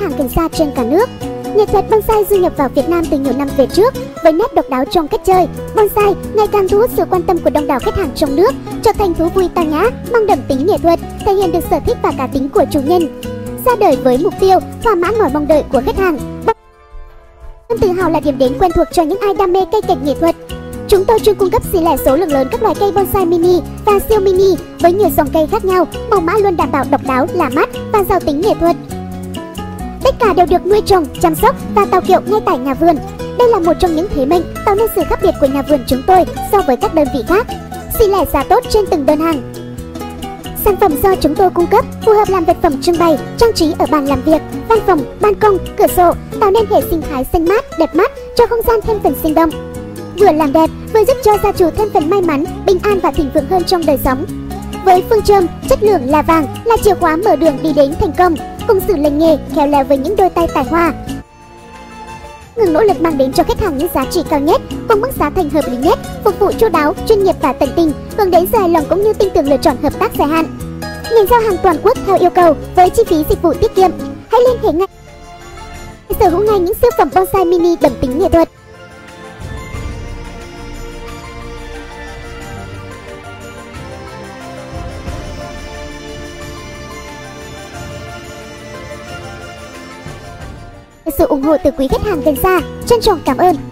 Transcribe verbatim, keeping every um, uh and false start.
hàng gần xa trên cả nước. Nghệ thuật bonsai du nhập vào Việt Nam từ nhiều năm về trước với nét độc đáo trong cách chơi. Bonsai ngày càng thu hút sự quan tâm của đông đảo khách hàng trong nước, trở thành thú vui tao nhã, mang đậm tính nghệ thuật, thể hiện được sở thích và cá tính của chủ nhân. Ra đời với mục tiêu thỏa mãn mọi mong đợi của khách hàng, Bonsai tự hào là điểm đến quen thuộc cho những ai đam mê cây cảnh nghệ thuật. Chúng tôi chuyên cung cấp xỉ lẻ số lượng lớn các loài cây bonsai mini và siêu mini với nhiều dòng cây khác nhau, màu mã luôn đảm bảo độc đáo, lạ mắt và giàu tính nghệ thuật. Tất cả đều được nuôi trồng, chăm sóc và tạo kiệu ngay tại nhà vườn. Đây là một trong những thế mạnh tạo nên sự khác biệt của nhà vườn chúng tôi so với các đơn vị khác. Xỉ lẻ giá tốt trên từng đơn hàng. Sản phẩm do chúng tôi cung cấp phù hợp làm vật phẩm trưng bày, trang trí ở bàn làm việc, văn phòng, ban công, cửa sổ, tạo nên hệ sinh thái xanh mát, đẹp mắt cho không gian thêm phần sinh động. Vừa làm đẹp, vừa giúp cho gia chủ thêm phần may mắn, bình an và thịnh vượng hơn trong đời sống. Với phương châm chất lượng là vàng là chìa khóa mở đường đi đến thành công, cùng sự lành nghề khéo léo với những đôi tay tài hoa, ngừng nỗ lực mang đến cho khách hàng những giá trị cao nhất cùng mức giá thành hợp lý nhất, phục vụ chu đáo, chuyên nghiệp và tận tình, hướng đến sự hài lòng cũng như tin tưởng lựa chọn hợp tác dài hạn. Nhận giao hàng toàn quốc theo yêu cầu với chi phí dịch vụ tiết kiệm. Hãy liên hệ ngay sở hữu ngay những siêu phẩm bonsai mini đậm tính nghệ thuật. Sự ủng hộ từ quý khách hàng gần xa, trân trọng cảm ơn.